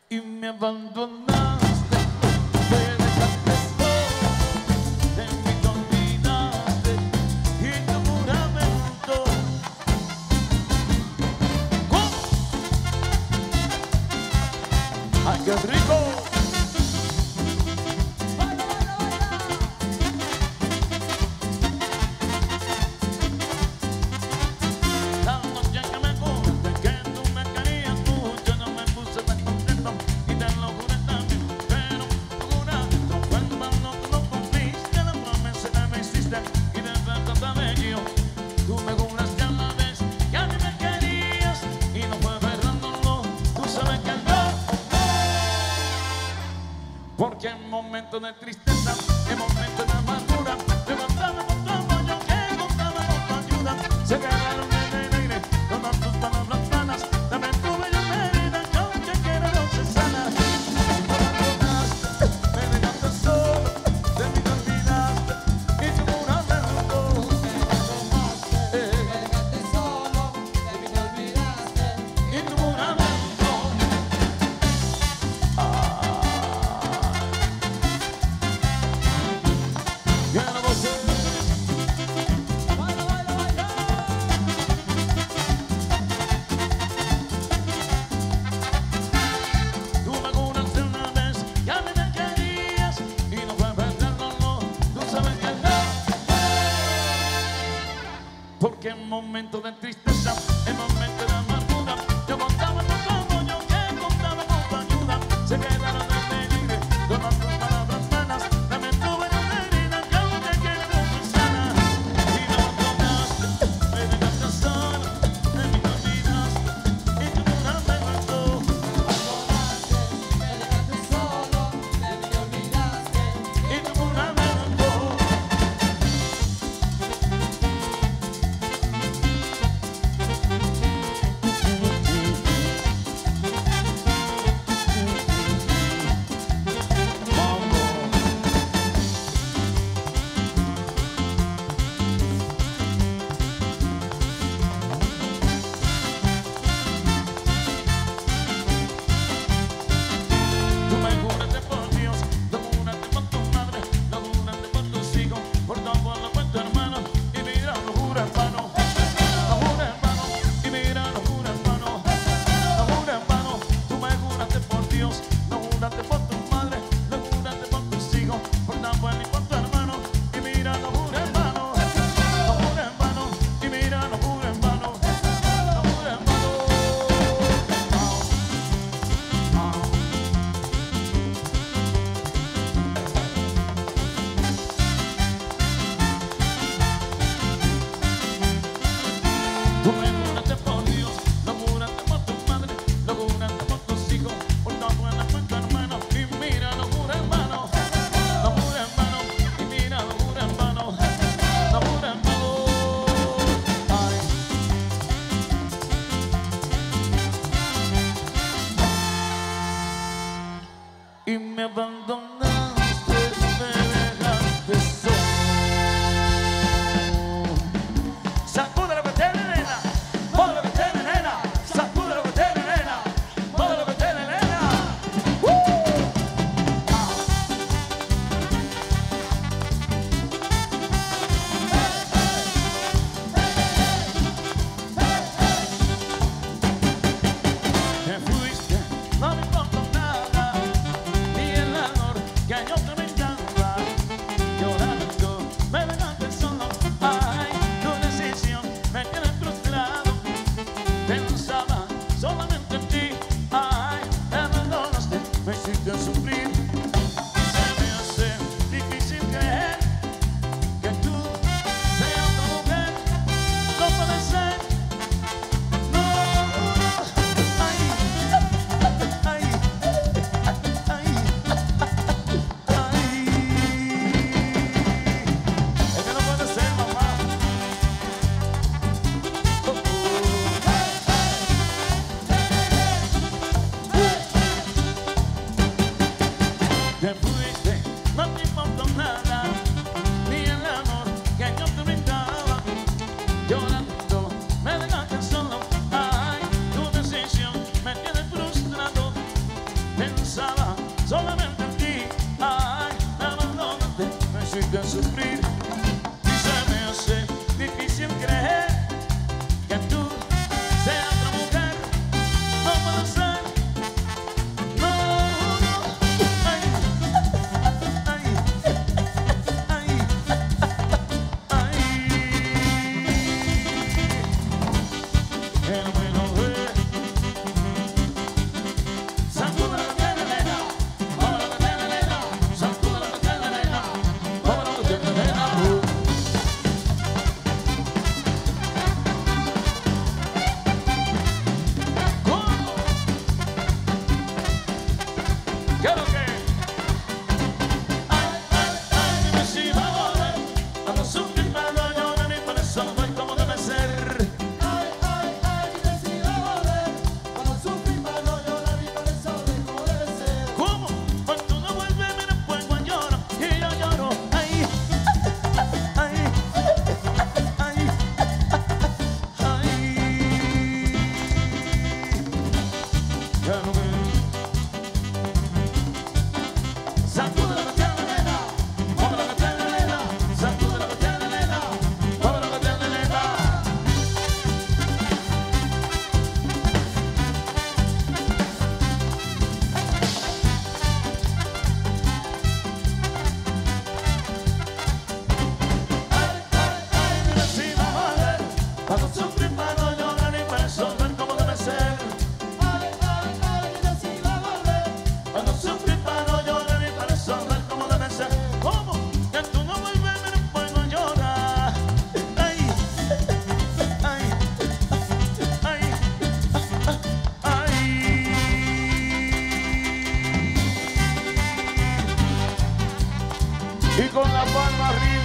y me abandonaste, me dejaste solo, de mí te olvidaste y tu juramento. ¿Cómo? ¡Ay, qué rico! Porque en momentos de tristeza, en momentos de amargura, me contaba con tu amor, yo que contaba con tu ayuda. Se quedaron en el aire todas tus palabras planas. Dame tu bella herida, que aunque quiera no se sana. Me dejaste solo, de mí te olvidaste y tu juramento. Me dejaste solo, de mí te olvidaste Y tu juramento. Quiero gozar. Baila, baila, baila. Tú me juraste una vez que a mí me querías y no fue verdad, no, tú sabes que no. Porque en momentos de tristeza, en momentos de amargura, yo contaba con tu amor, yo que contaba con tu ayuda. Se quedaron en el aire todas tus palabras vanas. Dame tu bella herida, que aunque quiera no se sana. Y me abandonaste, me dejaste sola, de mí te olvidaste y tu juramento. Me dejaste solo, de mí te olvidaste. Y tu juramento. Tú me juraste por Dios, lo juraste por tu madre, lo juraste por tus hijos, por tu abuelo, por tu hermano, y mira, lo jura en vano, lo jura en vano, y mira, lo jura en vano, lo jura en vano. Tú me juraste por Dios, lo juraste por tu madre, lo juraste por tus hijos, por tu abuelo y por tu hermano, y mira, lo jura en vano, lo jura en vano, y mira, lo jura en vano, lo jura en vano. Tú me juraste por Dios, lo juraste por tu madre, lo juraste por tus hijos, por tu abuela, por tu hermano, y mira, lo jura en vano, lo jura en vano, y mira, lo jura en vano, lo jura en vano. Ay. Y me abandonaste, me dejaste solo. Sacude lo que tiene, nena, mueve lo que tiene, nena, sacude lo que tiene, nena, mueve lo que tiene, nena. Te fuiste, no me importó nada, ni el amor hiciste sufrir y se me hace difícil creer que tú seas otra mujer. No puedo ser, no, no. Ay, ay, ay, ay. El bueno ve. Sacuda la que tiene nena, mueve lo que tiene nena, sacuda lo que tiene nena, mueve lo que tiene nena. ¿Cómo? ¿Qué es lo que? Ay, ay, ay, dime si va a volver, a no sufrir, para no llorar, y por eso no es como debe ser. Ay, ay, ay, dime si va a volver. Para no sufrir, para no llorar, y por eso no es como debe ser. ¿Cómo? Cuando no vuelve me después lloro y yo lloro. Ay, ay, ay, ay. Ya no me. Sacude lo que tiene nena, mueve lo que tiene nena, sacude lo que tiene nena, mueve lo que tiene nena. Ay, ay, ay, dime si va a volver, para no sufrir, para no llorar, y para resolver como debe ser. Ay, ay, ay, dime si va a volver. Para no sufrir, para no llorar, y para resolver como debe ser. ¿Cómo? Que tú no vuelves, me después no llorar. Ay, ay, ay, ay. Y con la palma arriba.